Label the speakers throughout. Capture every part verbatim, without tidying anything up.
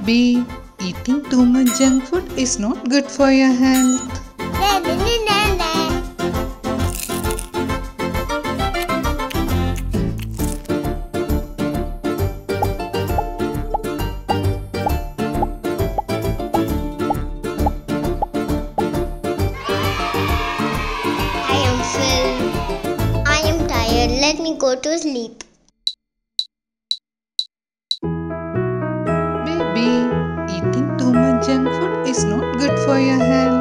Speaker 1: Baby, eating too much junk food is not good for your health.
Speaker 2: I am Phil. I am tired. Let me go to sleep.
Speaker 1: Baby, eating too much junk food is not good for your health.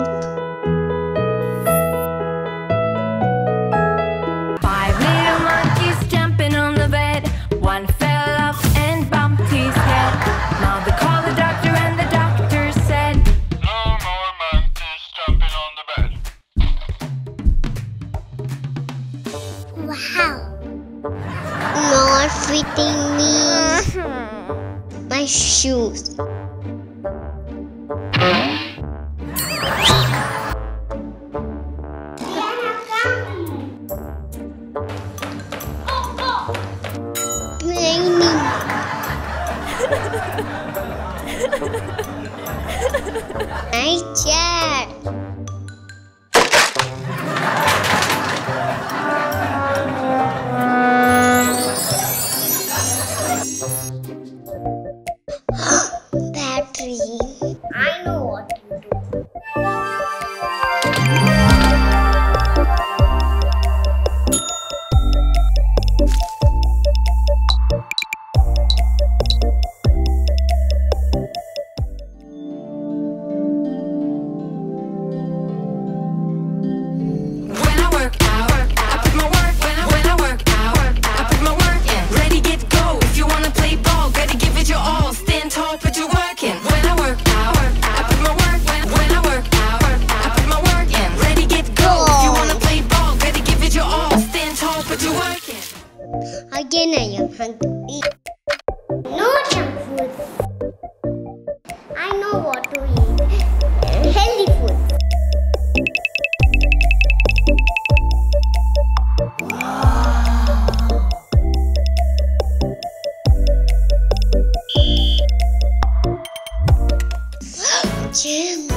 Speaker 3: Five little monkeys jumping on the bed. One fell off and bumped his head. Now they called the doctor and the doctor said,
Speaker 4: "No more monkeys jumping on the bed."
Speaker 2: Wow. Not fitting me. My shoes. Raining. My chair. Battery. I know what to do.
Speaker 3: when I work out, I put my work, when I, when I work out, I put my work in. Ready, get, go. If you wanna play ball, gotta give it your all. Stand tall, put your work in. When I work out, I put my work, when, when I work out, I put my work in. Ready, get, go. If you wanna play ball, gotta give it your all. Stand tall, put your work in.
Speaker 2: Again, I am hungry. No junk food. I know what to eat. Healthy food. Gym.